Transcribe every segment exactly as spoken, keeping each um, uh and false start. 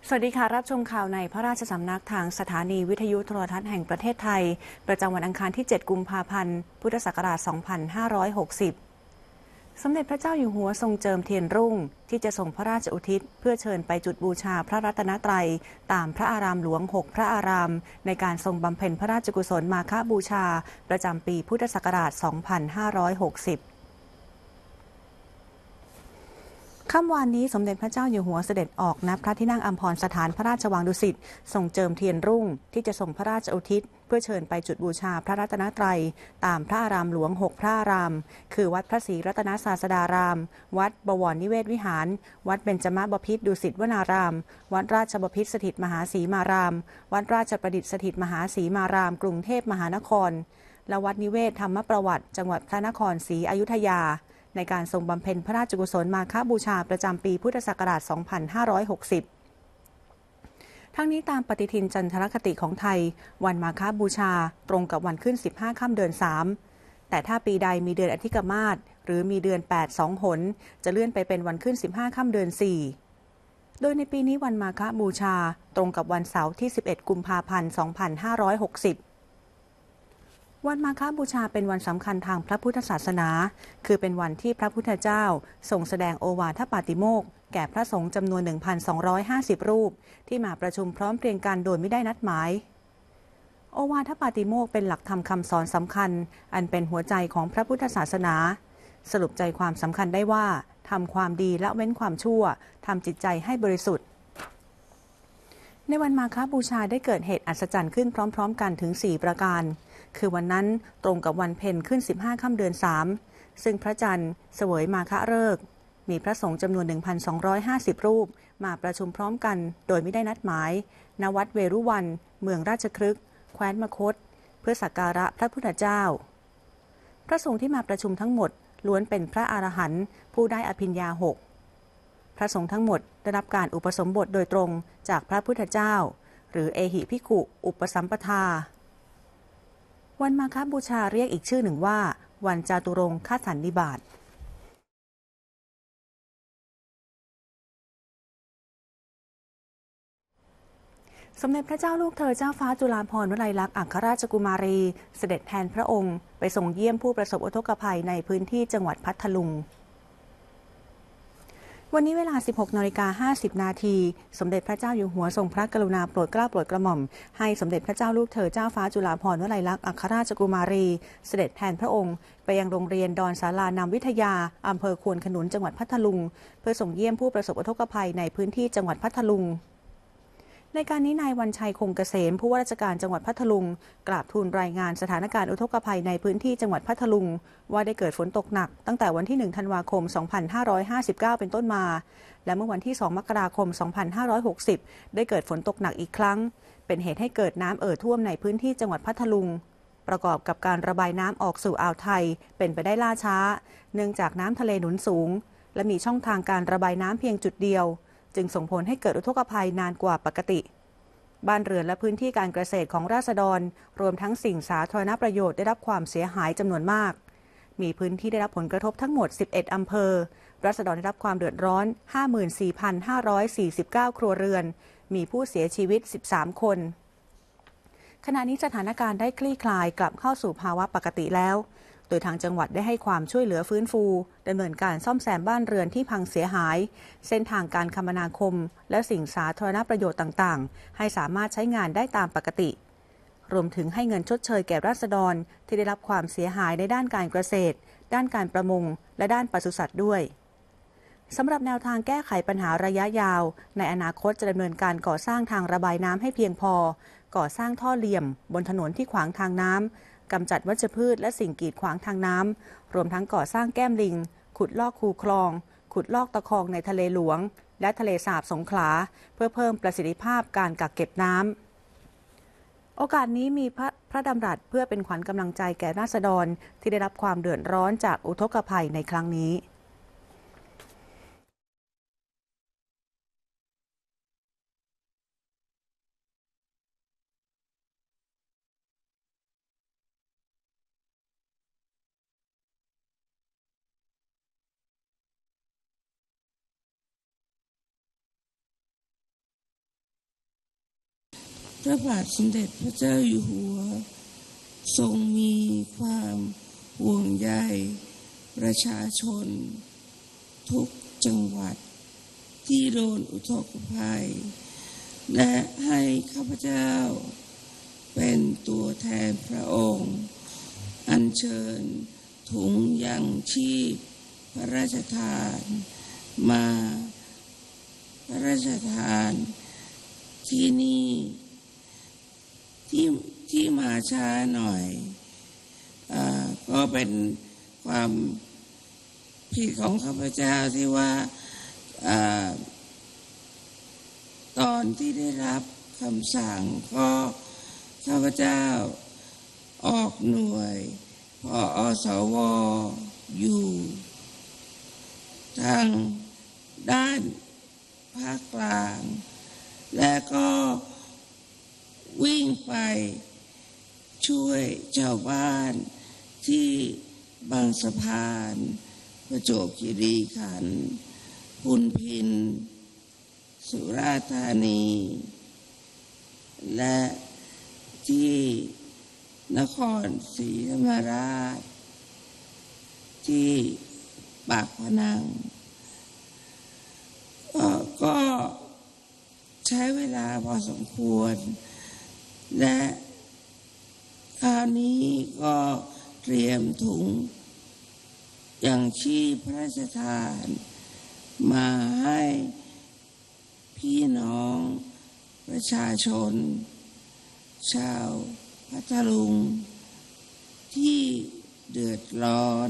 สวัสดีค่ะรับชมข่าวในพระราชสำนักทางสถานีวิทยุโทรทัศน์แห่งประเทศไทยประจำวันอังคารที่ เจ็ด กุมภาพันธ์ พุทธศักราช สองพันห้าร้อยหกสิบ สมเด็จพระเจ้าอยู่หัวทรงเจิมเทียนรุ่งที่จะส่งพระราชอุทิศเพื่อเชิญไปจุดบูชาพระรัตนตรัยตามพระอารามหลวง หก พระอารามในการทรงบำเพ็ญพระราชกุศลมาฆบูชาประจำปีพุทธศักราช สองพันห้าร้อยหกสิบค่ำวานนี้สมเด็จพระเจ้าอยู่หัวเสด็จออกณพระที่นั่งอัมพรสถานพระราชวังดุสิตทรงเจิมเทียนรุ่งที่จะส่งพระราชอุทิศเพื่อเชิญไปจุดบูชาพระรัตนตรัยตามพระอารามหลวง หก พระอารามคือวัดพระศรีรัตนศาสดารามวัดบวรนิเวศวิหารวัดเบญจมบพิตรดุสิตวนารามวัดราชบพิตรสถิตมหาสีมารามวัดราชประดิษฐ์สถิตมหาสีมารามกรุงเทพมหานครและวัดนิเวศธรรมประวัติจังหวัดพระนครศรีอยุธยาในการทรงบำเพ็ญพระราชกุศลมาฆบูชาประจำปีพุทธศักราช สองพันห้าร้อยหกสิบ ทั้งนี้ตามปฏิทินจันทรคติของไทยวันมาฆบูชาตรงกับวันขึ้นสิบห้าค่ำเดือนสามแต่ถ้าปีใดมีเดือนอธิกมาศหรือมีเดือนแปด สองหนจะเลื่อนไปเป็นวันขึ้นสิบห้าค่ำเดือนสี่โดยในปีนี้วันมาฆบูชาตรงกับวันเสาร์ที่สิบเอ็ดกุมภาพันธ์ สองพันห้าร้อยหกสิบวันมาฆบูชาเป็นวันสำคัญทางพระพุทธศาสนาคือเป็นวันที่พระพุทธเจ้าทรงแสดงโอวาทปาติโมกข์แก่พระสงฆ์จำนวน หนึ่งพันสองร้อยห้าสิบ รูปที่มาประชุมพร้อมเพรียงกันโดยไม่ได้นัดหมายโอวาทปาติโมกข์เป็นหลักธรรมคำสอนสำคัญอันเป็นหัวใจของพระพุทธศาสนาสรุปใจความสำคัญได้ว่าทำความดีละเว้นความชั่วทำจิตใจให้บริสุทธิ์ในวันมาฆบูชาได้เกิดเหตุอัศจรรย์ขึ้นพร้อมๆกันถึงสี่ประการคือวันนั้นตรงกับวันเพ็ญขึ้นสิบห้าค่ำเดือนสามซึ่งพระจันทร์เสวยมาฆฤกษ์มีพระสงฆ์จำนวน หนึ่งพันสองร้อยห้าสิบ รูปมาประชุมพร้อมกันโดยไม่ได้นัดหมายณวัดเวรุวันเมืองราชคฤห์แคว้นมคธเพื่อสักการะพระพุทธเจ้าพระสงฆ์ที่มาประชุมทั้งหมดล้วนเป็นพระอรหันต์ผู้ได้อภิญญาหกพระสงฆ์ทั้งหมดได้รับการอุปสมบทโดยตรงจากพระพุทธเจ้าหรือเอหิภิกขุอุปสัมปทาวันมาฆบูชาเรียกอีกชื่อหนึ่งว่าวันจาตุรงคสันนิบาตสมเด็จพระเจ้าลูกเธอเจ้าฟ้าจุฬาภรณ์วลัยลักษณ์อัครราชกุมารีเสด็จแทนพระองค์ไปส่งเยี่ยมผู้ประสบอุทกภัยในพื้นที่จังหวัดพัทลุงวันนี้เวลา สิบหกนาฬิกาห้าสิบ นาทีสมเด็จพระเจ้าอยู่หัวทรงพระกรุณาโปรดเกล้าโปรดกระหม่อมให้สมเด็จพระเจ้าลูกเธอเจ้าฟ้าจุฬาภรณ์วลัยลักษณ์อัครราชกุมารีเสด็จแทนพระองค์ไปยังโรงเรียนดอนศาลานามวิทยาอำเภอควนขนุนจังหวัดพัทลุงเพื่อส่งเยี่ยมผู้ประสบอุทกภัยในพื้นที่จังหวัดพัทลุงในการนี้นายวันชัยคงเกษมผู้ว่าราชการจังหวัดพัทลุงกราบทูลรายงานสถานการณ์อุทกภัยในพื้นที่จังหวัดพัทลุงว่าได้เกิดฝนตกหนักตั้งแต่วันที่หนึ่งธันวาคมสองพันห้าร้อยห้าสิบเก้าเป็นต้นมาและเมื่อวันที่สองมกราคมสองพันห้าร้อยหกสิบได้เกิดฝนตกหนักอีกครั้งเป็นเหตุให้เกิดน้ำเอ่อท่วมในพื้นที่จังหวัดพัทลุงประกอบกับการระบายน้ำออกสู่อ่าวไทยเป็นไปได้ล่าช้าเนื่องจากน้ำทะเลหนุนสูงและมีช่องทางการระบายน้ำเพียงจุดเดียวจึงส่งผลให้เกิดอุทกภัยนานกว่าปกติบ้านเรือนและพื้นที่การเกษตรของราษฎรรวมทั้งสิ่งสาธารณประโยชน์ได้รับความเสียหายจำนวนมากมีพื้นที่ได้รับผลกระทบทั้งหมดสิบเอ็ดอำเภอราษฎรได้รับความเดือดร้อน ห้าหมื่นสี่พันห้าร้อยสี่สิบเก้า ครัวเรือนมีผู้เสียชีวิตสิบสามคนขณะนี้สถานการณ์ได้คลี่คลายกลับเข้าสู่ภาวะปกติแล้วโดยทางจังหวัดได้ให้ความช่วยเหลือฟื้นฟูดำเนินการซ่อมแซมบ้านเรือนที่พังเสียหายเส้นทางการคมนาคมและสิ่งสาธารณประโยชน์ต่างๆให้สามารถใช้งานได้ตามปกติรวมถึงให้เงินชดเชยแก่ราษฎรที่ได้รับความเสียหายในด้านการเกษตรด้านการประมงและด้านปศุสัตว์ด้วยสำหรับแนวทางแก้ไขปัญหาระยะยาวในอนาคตจะดำเนินการก่อสร้างทางระบายน้ำให้เพียงพอก่อสร้างท่อเหลี่ยมบนถนนที่ขวางทางน้ำกำจัดวัชพืชและสิ่งกีดขวางทางน้ำรวมทั้งก่อสร้างแก้มลิงขุดลอกคูคลองขุดลอกตะคองในทะเลหลวงและทะเลสาบสงขลาเพื่อเพิ่มประสิทธิภาพการกักเก็บน้ำโอกาสนี้มีพระพระดำรัสเพื่อเป็นขวัญกำลังใจแก่ราษฎรที่ได้รับความเดือดร้อนจากอุทกภัยในครั้งนี้พระบาทสมเด็จพระเจ้าอยู่หัวทรงมีความห่วงใยประชาชนทุกจังหวัดที่โดนอุทกภัยและให้ข้าพเจ้าเป็นตัวแทนพระองค์อัญเชิญถุงยังชีพพระราชทานมาพระราชทานที่นี่ที่ที่มาช้าหน่อยอ่าก็เป็นความผิดของข้าพเจ้าที่ว่าอ่าตอนที่ได้รับคำสั่งก็ข้าพเจ้าออกหน่วยพออสวอยู่ทางด้านภาคกลางและก็วิ่งไปช่วยชาวบ้านที่บางสะพานประจวบคีรีขันธ์พุนพินสุราษฎร์ธานีและที่นครศรีธรรมราชที่ปากพนังก็ใช้เวลาพอสมควรและคราวนี้ก็เตรียมถุงยังชีพพระราชทานมาให้พี่น้องประชาชนชาวพัทลุงที่เดือดร้อน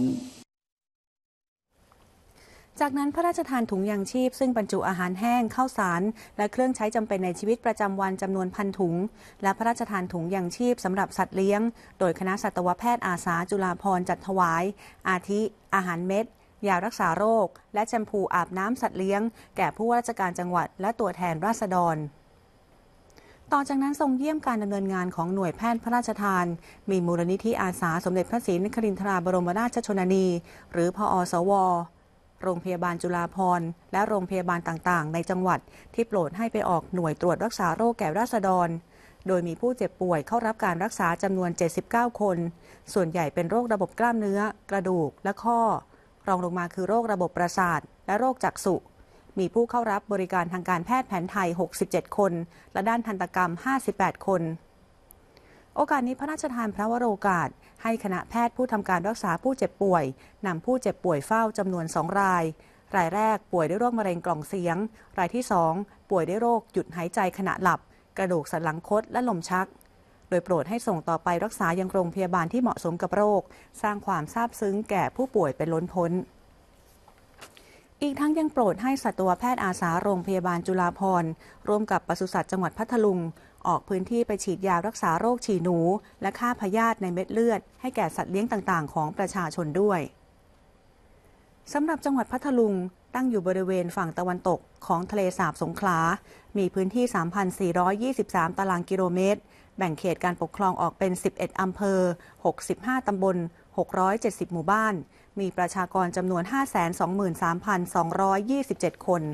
จากนั้นพระราชทานถุงยางชีพซึ่งบรรจุอาหารแห้งข้าวสารและเครื่องใช้จำเป็นในชีวิตประจำวันจำนวนพันถุงและพระราชทานถุงยางชีพสำหรับสัตว์เลี้ยงโดยคณะสัตวแพทย์อาสาจุฬาภรณ์จัดถวายอาทิอาหารเม็ดยารักษาโรคและแชมพูอาบน้ำสัตว์เลี้ยงแก่ผู้ว่าราชการจังหวัดและตัวแทนราษฎรต่อจากนั้นทรงเยี่ยมการดำเนินงานของหน่วยแพทย์พระราชทานมีมูลนิธิอาสาสมเด็จพระศรีนครินทราบรมราชชนนีหรือพอสวโรงพยาบาลจุฬาภรณ์และโรงพยาบาลต่างๆในจังหวัดที่โปรดให้ไปออกหน่วยตรวจรักษาโรคแก่ราษฎรโดยมีผู้เจ็บป่วยเข้ารับการรักษาจำนวนเจ็ดสิบเก้าคนส่วนใหญ่เป็นโรคระบบกล้ามเนื้อกระดูกและข้อรองลงมาคือโรคระบบประสาทและโรคจักษุมีผู้เข้ารับบริการทางการแพทย์แผนไทยหกสิบเจ็ดคนและด้านทันตกรรมห้าสิบแปดคนโอกาสนี้พระราชทานพระวโรกาสให้คณะแพทย์ผู้ทำการรักษาผู้เจ็บป่วยนำผู้เจ็บป่วยเฝ้าจำนวนสองรายรายแรกป่วยด้วยโรคมะเร็งกล่องเสียงรายที่สองป่วยด้วยโรคหยุดหายใจขณะหลับกระดูกสันหลังคดและลมชักโดยโปรดให้ส่งต่อไปรักษายังโรงพยาบาลที่เหมาะสมกับโรคสร้างความซาบซึ้งแก่ผู้ป่วยเป็นล้นพ้นอีกทั้งยังโปรดให้สัตวแพทย์อาสาโรงพยาบาลจุฬาภรณ์ร่วมกับปศุสัตว์จังหวัดพัทลุงออกพื้นที่ไปฉีดยารักษาโรคฉี่หนูและฆ่าพยาธิในเม็ดเลือดให้แก่สัตว์เลี้ยงต่างๆของประชาชนด้วยสำหรับจังหวัดพัทลุงตั้งอยู่บริเวณฝั่งตะวันตกของทะเลสาบสงขลามีพื้นที่ สามพันสี่ร้อยยี่สิบสาม ตารางกิโลเมตรแบ่งเขตการปกครองออกเป็นสิบเอ็ดอำเภอหกสิบห้าตำบลหกร้อยเจ็ดสิบหมู่บ้านมีประชากรจำนวน ห้าแสนสองหมื่นสามพันสองร้อยยี่สิบเจ็ด คน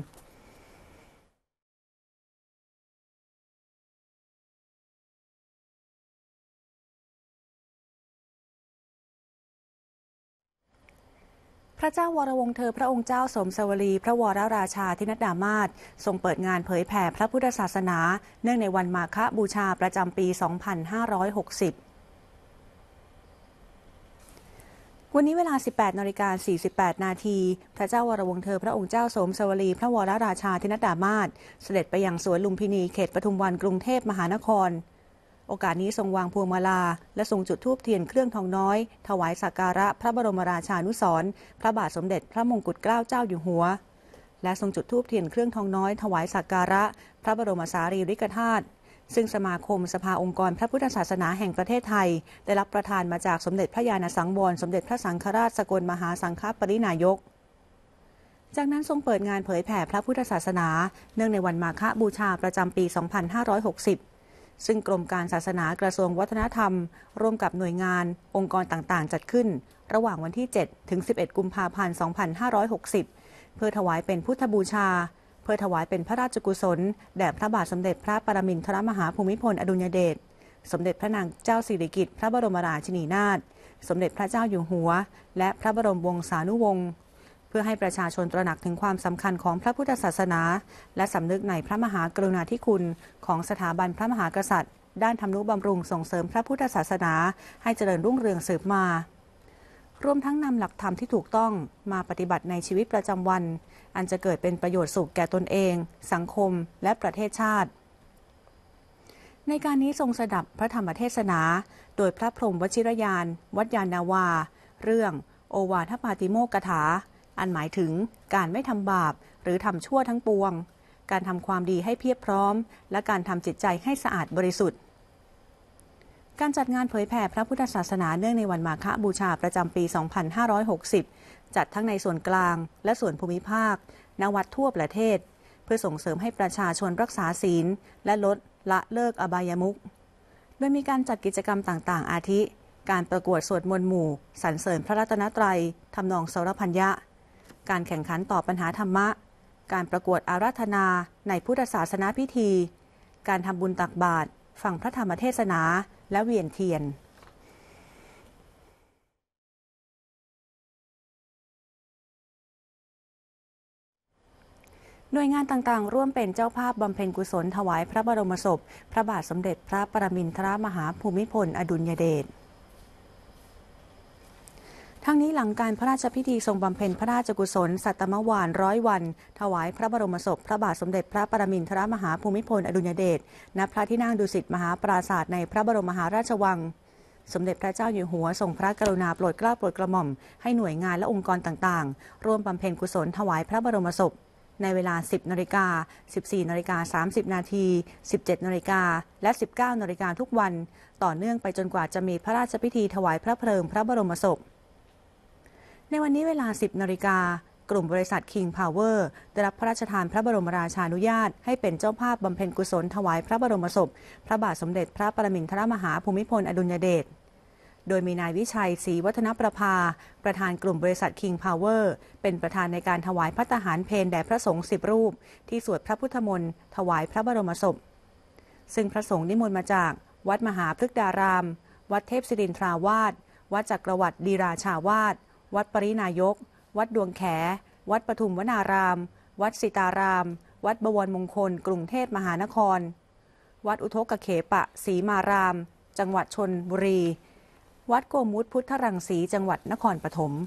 พระเจ้าวรวงศ์เธอพระองค์เจ้าสมสวลีพระวรราชาธินัดดามาศทรงเปิดงานเผยแผ่พระพุทธศาสนาเนื่องในวันมาฆบูชาประจำปี สองพันห้าร้อยหกสิบวันนี้เวลา สิบแปดนาฬิกาสี่สิบแปด นาทีพระเจ้าวรวงศ์เธอพระองค์เจ้าสมสวลีพระวรราชาธินัดดามาศเสด็จไปยังสวนลุมพินีเขตปทุมวันกรุงเทพมหานครโอกาสนี้ทรงวางพวงมาลาและทรงจุดธูปเทียนเครื่องทองน้อยถวายสักการะพระบรมราชานุสรณ์พระบาทสมเด็จพระมงกุฎเกล้าเจ้าอยู่หัวและทรงจุดธูปเทียนเครื่องทองน้อยถวายสักการะพระบรมสารีริกธาตุซึ่งสมาคมสภาองค์กรพระพุทธศาสนาแห่งประเทศไทยได้รับประทานมาจากสมเด็จพระญาณสังวรสมเด็จพระสังฆราชสกลมหาสังฆปรินายกจากนั้นทรงเปิดงานเผยแผ่พระพุทธศาสนาเนื่องในวันมาฆบูชาประจำปี สองพันห้าร้อยหกสิบซึ่งกรมการศาสนากระทรวงวัฒนธรรมร่วมกับหน่วยงานองค์กรต่างๆจัดขึ้นระหว่างวันที่เจ็ดถึงสิบเอ็ดกุมภาพันธ์สองพันห้าร้อยหกสิบเพื่อถวายเป็นพุทธบูชาเผพื่อถวายเป็นพระราชกุศลแด่พระบาทสมเด็จพระปรมินทรมหาภูมิพลอดุลยเดชสมเด็จพระนางเจ้าสิริกิติ์พระบรมราชินีนาถสมเด็จพระเจ้าอยู่หัวและพระบรมวงศานุวงศ์เพื่อให้ประชาชนตระหนักถึงความสำคัญของพระพุทธศาสนาและสำนึกในพระมหากรุณาธิคุณของสถาบันพระมหากษัตริย์ด้านทำนุบำรุงส่งเสริมพระพุทธศาสนาให้เจริญรุ่งเรืองสืบมารวมทั้งนำหลักธรรมที่ถูกต้องมาปฏิบัติในชีวิตประจำวันอันจะเกิดเป็นประโยชน์สุขแก่ตนเองสังคมและประเทศชาติในการนี้ทรงสดับพระธรรมเทศนาโดยพระพรหมวชิรยานวัดยานนาวาเรื่องโอวาทปาติโมกถาอันหมายถึงการไม่ทำบาปหรือทำชั่วทั้งปวงการทำความดีให้เพียบพร้อมและการทำจิตใจให้สะอาดบริสุทธิ์การจัดงานเผยแผ่พระพุทธศาสนาเนื่องในวันมาฆบูชาประจำปี สองพันห้าร้อยหกสิบ จัดทั้งในส่วนกลางและส่วนภูมิภาคณวัดทั่วประเทศเพื่อส่งเสริมให้ประชาชนรักษาศีลและลดละเลิกอบายมุขโดยมีการจัดกิจกรรมต่างๆอาทิการประกวดสวดมนต์หมู่สรรเสริญพระรัตนตรัยทำนองสรพัญญะการแข่งขันตอบปัญหาธรรมะการประกวดอาราธนาในพุทธศาสนาพิธีการทำบุญตักบาตรฟังพระธรรมเทศนาและเวียนเทียนหน่วยงานต่างๆร่วมเป็นเจ้าภาพบำเพ็ญกุศลถวายพระบรมศพพระบาทสมเด็จพระปรมินทรมหาภูมิพลอดุลยเดชทั้งนี้หลังการพระราชพิธีทรงบำเพ็ญพระราชกุศลสัตมวาฬร้อยวันถวายพระบรมศพพระบาทสมเด็จพระปรมินทรมหาภูมิพลอดุลยเดชณพระที่นั่งดุสิตมหาปราสาทในพระบรมมหาราชวังสมเด็จพระเจ้าอยู่หัวทรงพระกรุณาโปรดเกล้าโปรดกระหม่อมให้หน่วยงานและองค์กรต่างๆร่วมบำเพ็ญกุศลถวายพระบรมศพในเวลา สิบนาฬิกา สิบสี่นาฬิกาสามสิบนาที สิบเจ็ดนาฬิกาและ สิบเก้านาฬิกาทุกวันต่อเนื่องไปจนกว่าจะมีพระราชพิธีถวายพระเพลิงพระบรมศพในวันนี้เวลา สิบนาฬิกากลุ่มบริษัท King Power ได้รับพระราชทานพระบรมราชานุญาตให้เป็นเจ้าภาพบำเพ็ญกุศลถวายพระบรมศพพระบาทสมเด็จพระปรมินทรมหาภูมิพลอดุลยเดชโดยมีนายวิชัยศรีวัฒนประภาประธานกลุ่มบริษัท King Power เป็นประธานในการถวายภัตตาหารเพลแด่พระสงฆ์สิบรูปที่สวดพระพุทธมนต์ถวายพระบรมศพซึ่งพระสงฆ์นิมนต์มาจากวัดมหาพฤกษารามวัดเทพศิรินทราวาสวัดจักรวรรดิราชาวาสวัดปรินายกวัดดวงแขวัดปทุมวนารามวัดสิตารามวัดบวรมงคลกรุงเทพมหานครวัดอุทกเขปะศรีมารามจังหวัดชลบุรีวัดโกมุตพุทธรังสีจังหวัดนครปฐม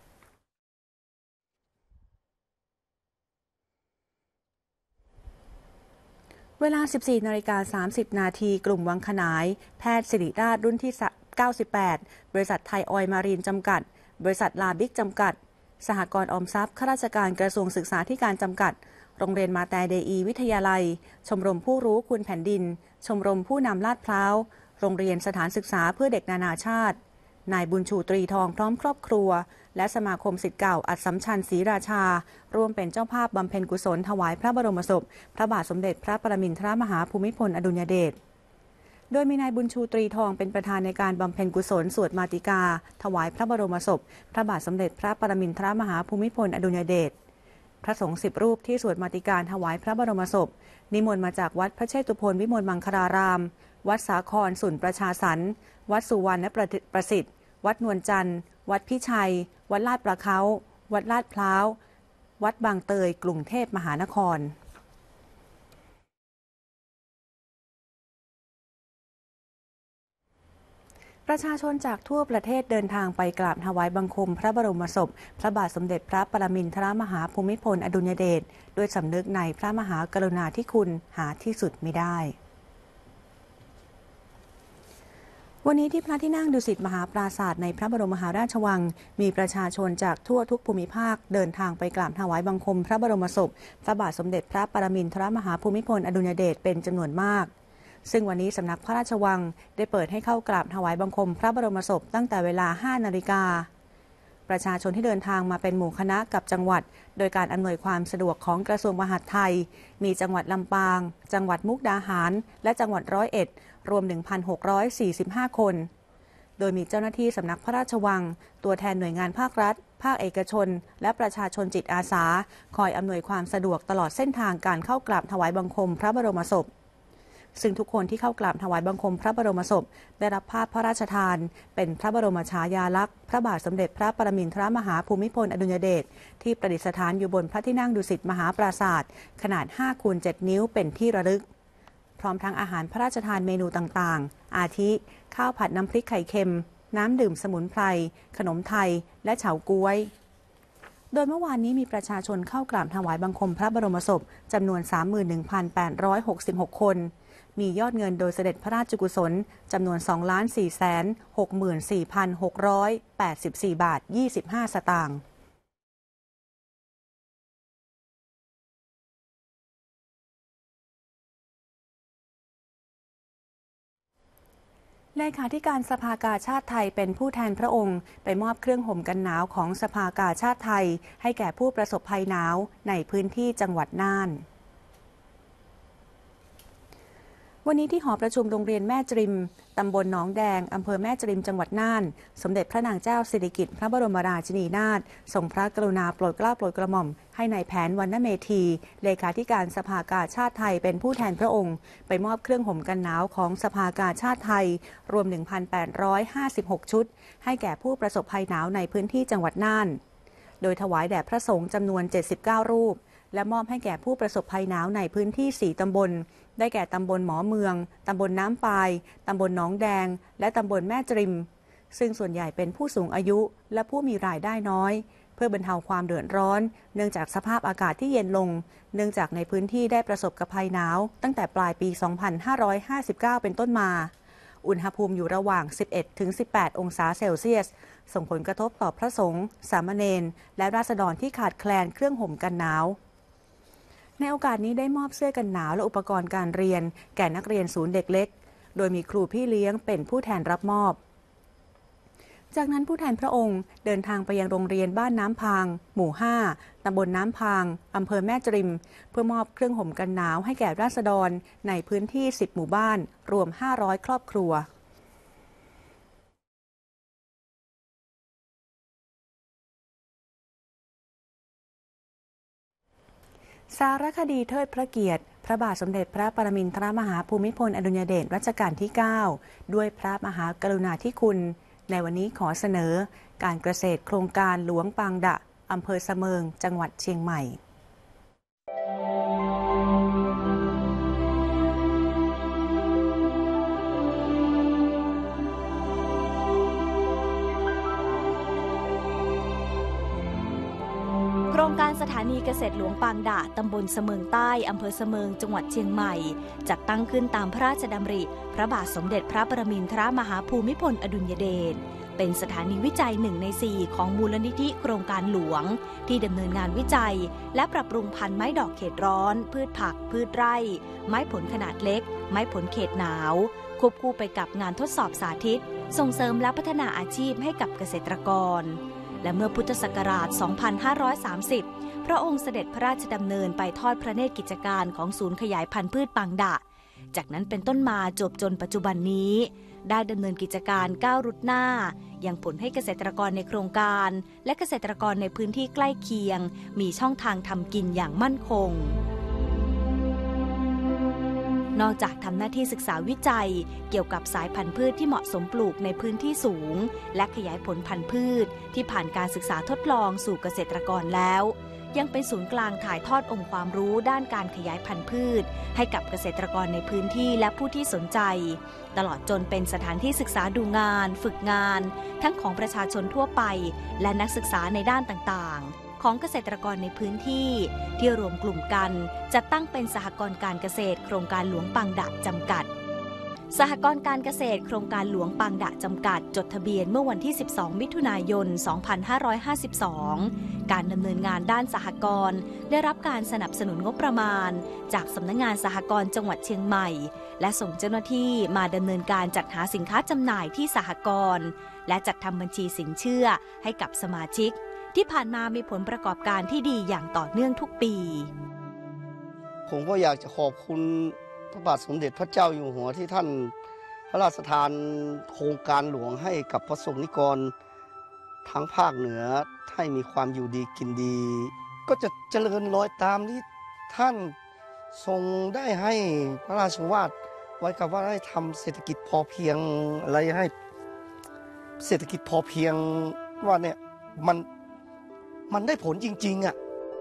เวลา สิบสี่นาฬิกาสามสิบนาทีกลุ่มวังขนายแพทย์ศิริราชรุ่นที่เก้าสิบแปดบริษัทไทยออยล์มารีนจำกัดบริษัทลาบิ๊กจำกัดสหกรณ์ออมทรัพย์ข้าราชการกระทรวงศึกษาธิการจำกัดโรงเรียนมาแต่เดอีวิทยาลัยชมรมผู้รู้คุณแผ่นดินชมรมผู้นำลาดพร้าวโรงเรียนสถานศึกษาเพื่อเด็กนานาชาตินายบุญชูตรีทองพร้อมครอบครัวและสมาคมศิษย์เก่าอัศสัมชัญศรีราชาร่วมเป็นเจ้าภาพบำเพ็ญกุศลถวายพระบรมศพพระบาทสมเด็จพระปรมินทรมหาภูมิพลอดุลยเดชโดยมีนายบุญชูตรีทองเป็นประธานในการบำเพ็ญกุศลสวดมาติกาถวายพระบรมศพพระบาทสมเด็จพระปรมินทรมหาภูมิพลอดุลยเดชพระสงฆ์สิบรูปที่สวดมาติกาถวายพระบรมศพนิมนต์มาจากวัดพระเชตุพนวิมลมังคลารามวัดสาครสุนประชาสรรค์วัดสุวรรณประสิทธิ์วัดนวลจันทร์วัดพิชัยวัดลาดประเขาวัดลาดพร้าววัดบางเตยกรุงเทพมหานครประชาชนจากทั่วประเทศเดินทางไปกราบถวายบังคมพระบรมศพพระบาทสมเด็จพระปรมินทรมหาภูมิพลอดุลยเดชด้วยสำนึกในพระมหากรุณาธิคุณหาที่สุดมิได้วันนี้ที่พระที่นั่งดุสิตมหาปราสาทในพระบรมมหาราชวังมีประชาชนจากทั่วทุกภูมิภาคเดินทางไปกราบถวายบังคมพระบรมศพพระบาทสมเด็จพระปรมินทรมหาภูมิพลอดุลยเดชเป็นจำนวนมากซึ่งวันนี้สำนักพระราชวังได้เปิดให้เข้ากราบถวายบังคมพระบรมศพตั้งแต่เวลา ห้านาฬิกาประชาชนที่เดินทางมาเป็นหมู่คณะกับจังหวัดโดยการอำนวยความสะดวกของกระทรวงมหาดไทยมีจังหวัดลำปางจังหวัดมุกดาหารและจังหวัดร้อยเอ็ดรวม หนึ่งพันหกร้อยสี่สิบห้า คนโดยมีเจ้าหน้าที่สำนักพระราชวังตัวแทนหน่วยงานภาครัฐภาคเอกชนและประชาชนจิตอาสาคอยอำนวยความสะดวกตลอดเส้นทางการเข้ากราบถวายบังคมพระบรมศพซึ่งทุกคนที่เข้ากราบถวายบังคมพระบรมศพได้รับภาพพระราชทานเป็นพระบรมฉายาลักษณ์พระบาทสมเด็จพระปรมินทรมหาภูมิพลอดุลยเดชที่ประดิษฐานอยู่บนพระที่นั่งดุสิตมหาปราสาทขนาด ห้าคูณเจ็ด นิ้วเป็นที่ระลึกพร้อมทั้งอาหารพระราชทานเมนูต่างๆอาทิข้าวผัดน้ำพริกไข่เค็มน้ำดื่มสมุนไพรขนมไทยและเฉาก๊วยโดยเมื่อวานนี้มีประชาชนเข้ากราบถวายบังคมพระบรมศพจำนวน สามหมื่นหนึ่งพันแปดร้อยหกสิบหก คนมียอดเงินโดยเสด็จพระราชกุศลจำนวน สองล้านสี่แสนหกหมื่นสี่พันหกร้อยแปดสิบสี่ บาท ยี่สิบห้า สตางค์เลขาธิการสภากาชาติไทยเป็นผู้แทนพระองค์ไปมอบเครื่องห่มกันหนาวของสภากาชาติไทยให้แก่ผู้ประสบภัยหนาวในพื้นที่จังหวัดน่านวันนี้ที่หอประชุมโรงเรียนแม่จริมตำบลหนองแดงอำเภอแม่จริมจังหวัดน่านสมเด็จพระนางเจ้าสิริกิติ์พระบรมราชินีนาถทรงพระกรุณาโปรดเกล้าโปรดกระหม่อมให้นายแผนวรรณเมธีเลขาธิการสภากาชาติไทยเป็นผู้แทนพระองค์ไปมอบเครื่องห่มกันหนาวของสภากาชาติไทยรวม หนึ่งพันแปดร้อยห้าสิบหก ชุดให้แก่ผู้ประสบภัยหนาวในพื้นที่จังหวัดน่านโดยถวายแด่พระสงฆ์จำนวนเจ็ดสิบเก้ารูปและมอบให้แก่ผู้ประสบภัยหนาวในพื้นที่สี่ตำบลได้แก่ตำบลหมอเมืองตำบลน้ำปายตำบลหนองแดงและตำบลแม่จริมซึ่งส่วนใหญ่เป็นผู้สูงอายุและผู้มีรายได้น้อยเพื่อบรรเทาความเดือดร้อนเนื่องจากสภาพอากาศที่เย็นลงเนื่องจากในพื้นที่ได้ประสบกับภัยหนาวตั้งแต่ปลายปี สองพันห้าร้อยห้าสิบเก้า เป็นต้นมาอุณหภูมิอยู่ระหว่าง สิบเอ็ดถึงสิบแปด องศาเซลเซียสส่งผลกระทบต่อพระสงฆ์สามเณรและราษฎรที่ขาดแคลนเครื่องห่มกันหนาวในโอกาสนี้ได้มอบเสื้อกันหนาวและอุปกรณ์การเรียนแก่นักเรียนศูนย์เด็กเล็กโดยมีครูพี่เลี้ยงเป็นผู้แทนรับมอบจากนั้นผู้แทนพระองค์เดินทางไปยังโรงเรียนบ้านน้ำพางหมู่ห้าตำบลน้ำพางอำเภอแม่จริมเพื่อมอบเครื่องห่มกันหนาวให้แก่ราษฎรในพื้นที่สิบหมู่บ้านรวมห้าร้อยครอบครัวสารคดีเทิดพระเกียรติพระบาทสมเด็จพระปรมินทรมหาภูมิพลอดุลยเดชรัชกาลที่ เก้า ด้วยพระมหากรุณาธิคุณในวันนี้ขอเสนอการเกษตรโครงการหลวงปางดะอำเภอเสมิงจังหวัดเชียงใหม่โครงการสถานีเกษตรหลวงปางดะตำบลเสมิงใต้อำเภอเสมิงจังหวัดเชียงใหม่จัดตั้งขึ้นตามพระราชดำริพระบาทสมเด็จพระปรมินทรมหาภูมิพลอดุลยเดชเป็นสถานีวิจัยหนึ่งในสี่ของมูลนิธิโครงการหลวงที่ดำเนินงานวิจัยและปรับปรุงพันธุ์ไม้ดอกเขตร้อนพืชผักพืชไร่ไม้ผลขนาดเล็กไม้ผลเขตหนาวควบคู่ไปกับงานทดสอบสาธิตส่งเสริมและพัฒนาอาชีพให้กับเกษตรกรและเมื่อพุทธศักราช สองพันห้าร้อยสามสิบ พระองค์เสด็จพระราชดำเนินไปทอดพระเนตรกิจการของศูนย์ขยายพันธุ์พืชปางดะจากนั้นเป็นต้นมาจบจนปัจจุบันนี้ได้ดำเนินกิจการก้าวรุดหน้ายังผลให้เกษตรกรในโครงการและเกษตรกรในพื้นที่ใกล้เคียงมีช่องทางทำกินอย่างมั่นคงนอกจากทำหน้าที่ศึกษาวิจัยเกี่ยวกับสายพันธุ์พืชที่เหมาะสมปลูกในพื้นที่สูงและขยายผลพันธุ์พืชที่ผ่านการศึกษาทดลองสู่เกษตรกรแล้วยังเป็นศูนย์กลางถ่ายทอดองค์ความรู้ด้านการขยายพันธุ์พืชให้กับเกษตรกรในพื้นที่และผู้ที่สนใจตลอดจนเป็นสถานที่ศึกษาดูงานฝึกงานทั้งของประชาชนทั่วไปและนักศึกษาในด้านต่างๆของเกษตรกรในพื้นที่ที่รวมกลุ่มกันจัดตั้งเป็นสหกรณ์การเกษตรโครงการหลวงปางดะจำกัดสหกรณ์การเกษตรโครงการหลวงปางดะจำกัดจดทะเบียนเมื่อวันที่สิบสองมิถุนายนสองพันห้าร้อยห้าสิบสองการดำเนินงานด้านสหกรณ์ได้รับการสนับสนุนงบประมาณจากสำนักงานสหกรณ์จังหวัดเชียงใหม่และส่งเจ้าหน้าที่มาดำเนินการจัดหาสินค้าจำหน่ายที่สหกรณ์และจัดทำบัญชีสินเชื่อให้กับสมาชิกที่ผ่านมามีผลประกอบการที่ดีอย่างต่อเนื่องทุกปีผมก็อยากจะขอบคุณพระบาทสมเด็จพระเจ้าอยู่หัวที่ท่านพระราชทานโครงการหลวงให้กับพระสงฆ์นิกรทั้งภาคเหนือให้มีความอยู่ดีกินดี ก็จะเจริญรอยตามที่ท่านทรงได้ให้พระราชวาทไว้กับว่าให้ทำเศรษฐกิจพอเพียงอะไรให้เศรษฐกิจพอเพียงว่าเนี่ยมันมันได้ผลจริงๆอ่ะ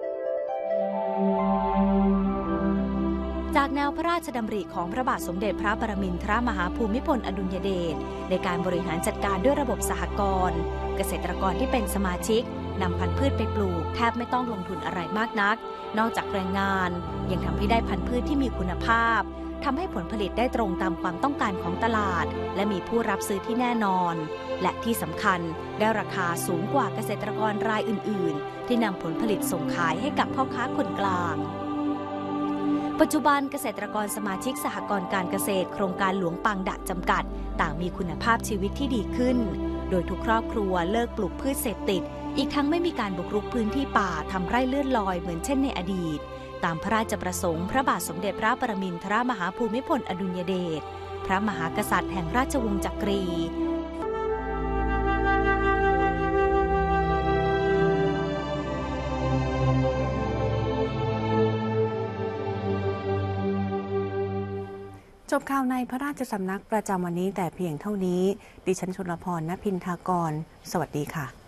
จากแนวพระราชดำริของพระบาทสมเด็จพระปรมินทรมหาภูมิพลอดุลยเดชในการบริหารจัดการด้วยระบบสหกรณ์เกษตรกรที่เป็นสมาชิกนำพันธุ์พืชไปปลูกแทบไม่ต้องลงทุนอะไรมากนักนอกจากแรงงานยังทำให้ได้พันธุ์พืชที่มีคุณภาพทำให้ผลผลิตได้ตรงตามความต้องการของตลาดและมีผู้รับซื้อที่แน่นอนและที่สำคัญได้ราคาสูงกว่าเกษตรกรรายอื่นๆที่นำผลผลิตส่งขายให้กับพ่อค้าคนกลางปัจจุบันเกษตรกรสมาชิกสหกรณ์การเกษตรโครงการหลวงปังดะจำกัดต่างมีคุณภาพชีวิตที่ดีขึ้นโดยทุกครอบครัวเลิกปลูกพืชเสพติดอีกทั้งไม่มีการบุกรุกพื้นที่ป่าทำไร่เลื่อนลอยเหมือนเช่นในอดีตตามพระราชประสงค์พระบาทสมเด็จพระปรมินทรมหาภูมิพลอดุลยเดชพระมหากษัตริย์แห่งราชวงศ์จักรีจบข่าวในพระราชสำนักประจำวันนี้แต่เพียงเท่านี้ดิฉันชลพร ณ พินทากรสวัสดีค่ะ